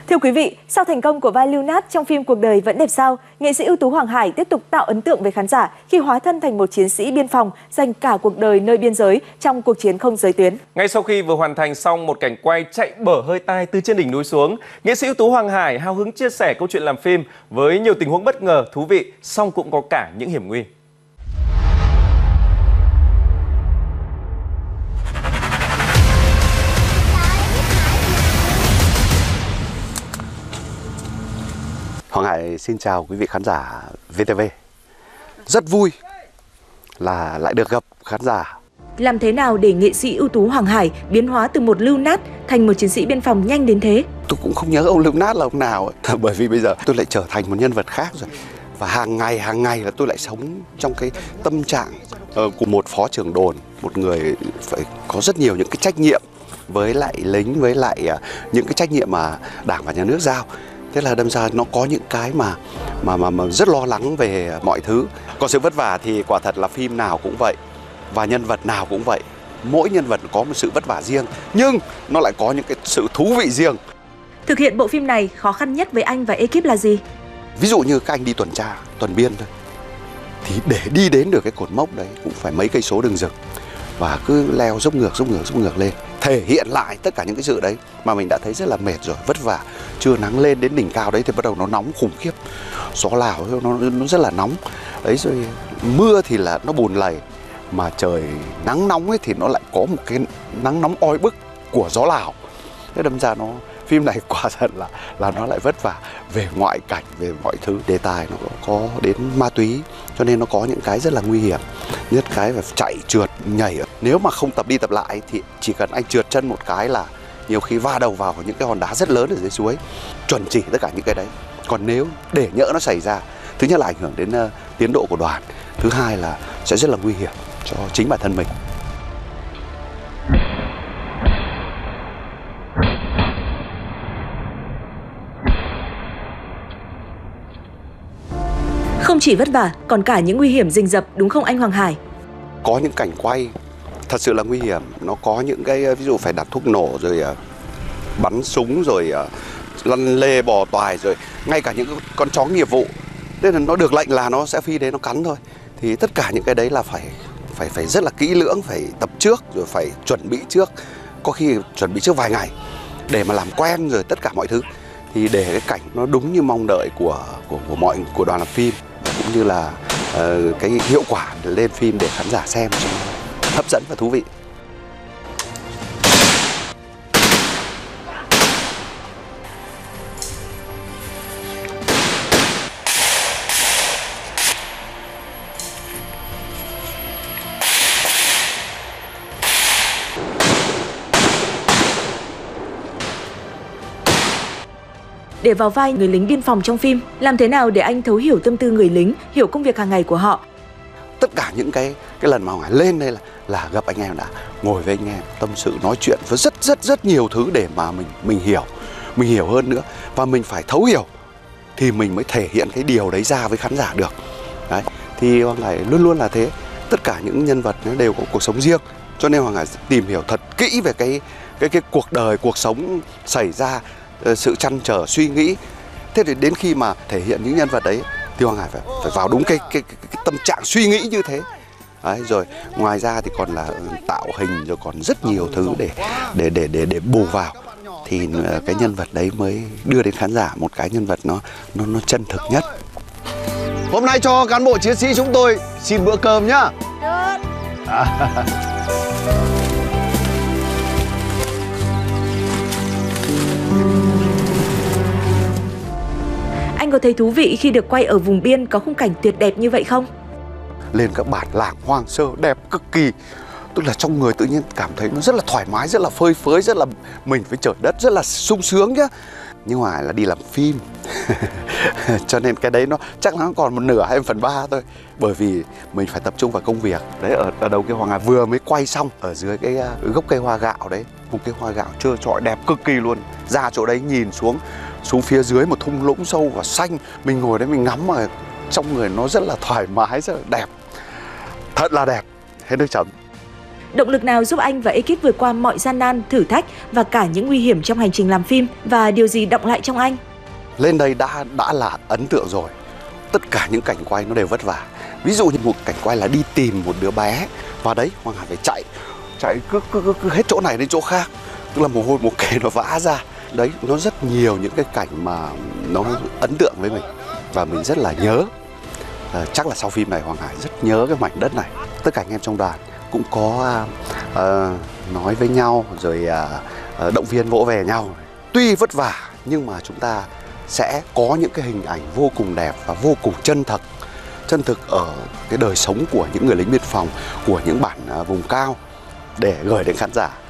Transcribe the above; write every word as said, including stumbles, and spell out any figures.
Thưa quý vị, sau thành công của vai Lưu Nát trong phim Cuộc đời vẫn đẹp sao, nghệ sĩ ưu tú Hoàng Hải tiếp tục tạo ấn tượng với khán giả khi hóa thân thành một chiến sĩ biên phòng dành cả cuộc đời nơi biên giới trong cuộc chiến không giới tuyến. Ngay sau khi vừa hoàn thành xong một cảnh quay chạy bở hơi tai từ trên đỉnh núi xuống, nghệ sĩ ưu tú Hoàng Hải hào hứng chia sẻ câu chuyện làm phim với nhiều tình huống bất ngờ, thú vị, song cũng có cả những hiểm nguy. Hoàng Hải xin chào quý vị khán giả vê tê vê. Rất vui là lại được gặp khán giả. Làm thế nào để nghệ sĩ ưu tú Hoàng Hải biến hóa từ một Lưu Nát thành một chiến sĩ biên phòng nhanh đến thế? Tôi cũng không nhớ ông Lưu Nát là ông nào ấy. Bởi vì bây giờ tôi lại trở thành một nhân vật khác rồi. Và hàng ngày, hàng ngày là tôi lại sống trong cái tâm trạng của một phó trưởng đồn. Một người phải có rất nhiều những cái trách nhiệm với lại lính, với lại những cái trách nhiệm mà Đảng và Nhà nước giao. Thế là đâm ra nó có những cái mà, mà mà mà rất lo lắng về mọi thứ. Còn sự vất vả thì quả thật là phim nào cũng vậy. Và nhân vật nào cũng vậy. Mỗi nhân vật có một sự vất vả riêng. Nhưng nó lại có những cái sự thú vị riêng. Thực hiện bộ phim này, khó khăn nhất với anh và ekip là gì? Ví dụ như các anh đi tuần tra, tuần biên thôi. Thì để đi đến được cái cột mốc đấy cũng phải mấy cây số đường rừng. Và cứ leo dốc ngược, dốc ngược, dốc ngược lên. Thể hiện lại tất cả những cái sự đấy mà mình đã thấy rất là mệt rồi, vất vả. Chưa nắng lên đến đỉnh cao đấy thì bắt đầu nó nóng khủng khiếp. Gió Lào nó, nó rất là nóng. Đấy rồi mưa thì là nó bùn lầy. Mà trời nắng nóng ấy thì nó lại có một cái nắng nóng oi bức của gió Lào. Thế đâm ra nó phim này quả thật là là nó lại vất vả về ngoại cảnh, về mọi thứ. Đề tài nó có đến ma túy cho nên nó có những cái rất là nguy hiểm. Nhất cái phải chạy, trượt, nhảy. Nếu mà không tập đi tập lại thì chỉ cần anh trượt chân một cái là nhiều khi va đầu vào những cái hòn đá rất lớn ở dưới suối. Chuẩn chỉ tất cả những cái đấy. Còn nếu để nhỡ nó xảy ra, thứ nhất là ảnh hưởng đến uh, tiến độ của đoàn. Thứ hai là sẽ rất là nguy hiểm cho chính bản thân mình. Không chỉ vất vả, còn cả những nguy hiểm rình rập, đúng không anh Hoàng Hải? Có những cảnh quay thật sự là nguy hiểm. Nó có những cái ví dụ phải đặt thuốc nổ rồi uh, bắn súng rồi uh, lăn lê bò toài rồi ngay cả những con chó nghiệp vụ. Nên là nó được lệnh là nó sẽ phi đến nó cắn thôi. Thì tất cả những cái đấy là phải phải phải rất là kỹ lưỡng, phải tập trước rồi phải chuẩn bị trước, có khi chuẩn bị trước vài ngày để mà làm quen rồi tất cả mọi thứ. Thì để cái cảnh nó đúng như mong đợi của của của mọi của đoàn làm phim cũng như là uh, cái hiệu quả để lên phim để khán giả xem cho hấp dẫn và thú vị. Để vào vai người lính biên phòng trong phim, làm thế nào để anh thấu hiểu tâm tư người lính, hiểu công việc hàng ngày của họ? Tất cả những cái cái lần mà Hoàng Hải lên đây là là gặp anh em đã ngồi với anh em tâm sự nói chuyện với rất rất rất nhiều thứ để mà mình mình hiểu, mình hiểu hơn nữa và mình phải thấu hiểu thì mình mới thể hiện cái điều đấy ra với khán giả được. Đấy, thì Hoàng Hải luôn luôn là thế. Tất cả những nhân vật nó đều có cuộc sống riêng, cho nên Hoàng Hải tìm hiểu thật kỹ về cái cái cái cuộc đời, cuộc sống xảy ra, sự trăn trở, suy nghĩ. Thế thì đến khi mà thể hiện những nhân vật đấy thì Hoàng Hải phải, phải vào đúng cái, cái, cái, cái tâm trạng suy nghĩ như thế. Đấy, rồi ngoài ra thì còn là tạo hình, rồi còn rất nhiều thứ để để để để để bù vào thì cái nhân vật đấy mới đưa đến khán giả một cái nhân vật nó nó nó chân thực nhất. Hôm nay cho cán bộ chiến sĩ chúng tôi xin bữa cơm nhá. À. Anh có thấy thú vị khi được quay ở vùng biên có khung cảnh tuyệt đẹp như vậy không? Lên các bản làng hoang sơ đẹp cực kỳ. Tức là trong người tự nhiên cảm thấy nó rất là thoải mái, rất là phơi phới, rất là mình với trời đất, rất là sung sướng nhá. Nhưng mà là đi làm phim cho nên cái đấy nó chắc nó còn một nửa hay một phần ba thôi. Bởi vì mình phải tập trung vào công việc. Đấy, ở, ở đầu kia Hoàng Hải vừa mới quay xong ở dưới cái uh, gốc cây hoa gạo đấy. Một cây hoa gạo trơ trọi đẹp cực kỳ luôn. Ra chỗ đấy nhìn xuống xuống phía dưới một thung lũng sâu và xanh. Mình ngồi đấy mình ngắm mà trong người nó rất là thoải mái, rất là đẹp. Thật là đẹp. Hết nước chấm. Động lực nào giúp anh và ekip vượt qua mọi gian nan, thử thách và cả những nguy hiểm trong hành trình làm phim, và điều gì đọng lại trong anh? Lên đây đã đã là ấn tượng rồi. Tất cả những cảnh quay nó đều vất vả. Ví dụ như một cảnh quay là đi tìm một đứa bé, và đấy Hoàng Hải phải chạy, chạy cứ, cứ, cứ, cứ hết chỗ này đến chỗ khác, tức là mồ hôi một kề nó vã ra. Đấy, nó rất nhiều những cái cảnh mà nó ấn tượng với mình và mình rất là nhớ. À, chắc là sau phim này Hoàng Hải rất nhớ cái mảnh đất này. Tất cả anh em trong đoàn cũng có uh, nói với nhau rồi uh, động viên vỗ về nhau. Tuy vất vả nhưng mà chúng ta sẽ có những cái hình ảnh vô cùng đẹp và vô cùng chân thật, chân thực ở cái đời sống của những người lính biên phòng, của những bản uh, vùng cao để gửi đến khán giả.